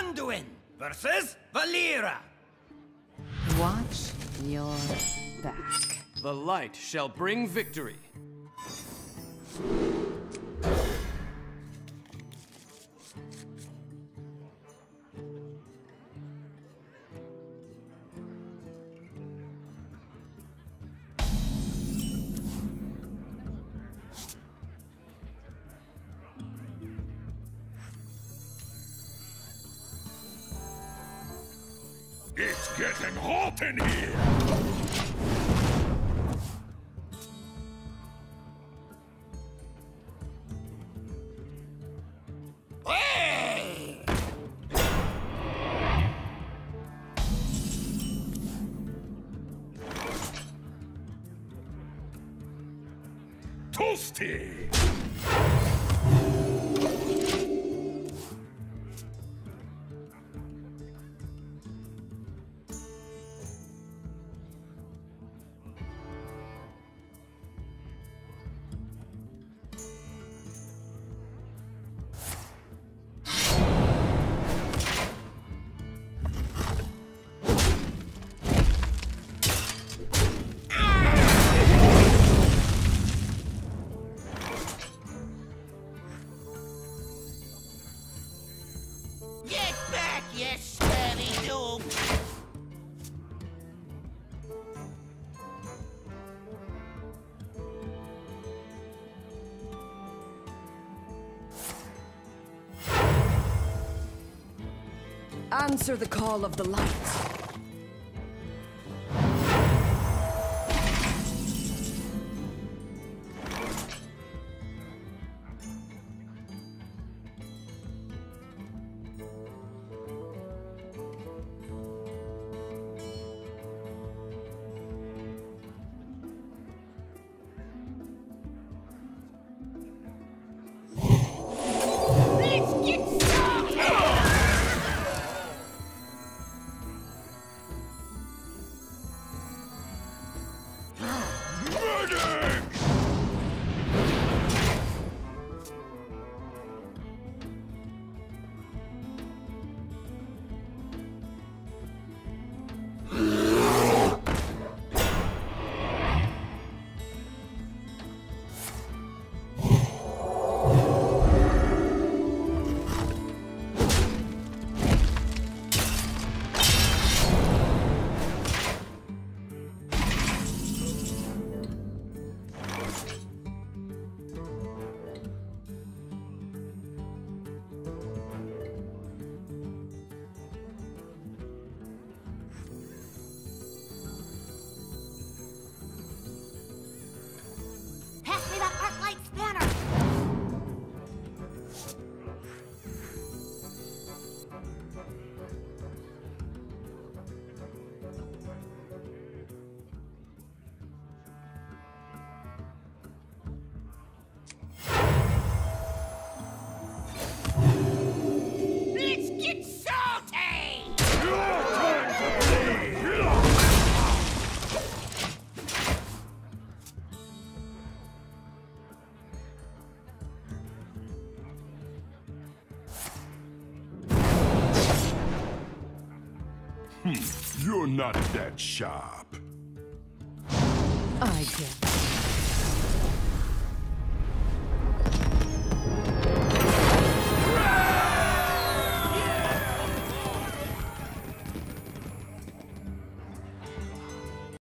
Anduin versus Valera. Watch your back. The light shall bring victory. It's getting hot in here! Hey! Toasty! Get back, you scurvy dog! Answer the call of the light. Pass me that Arclight spanner! Let's get salty! You're not that sharp. I get it.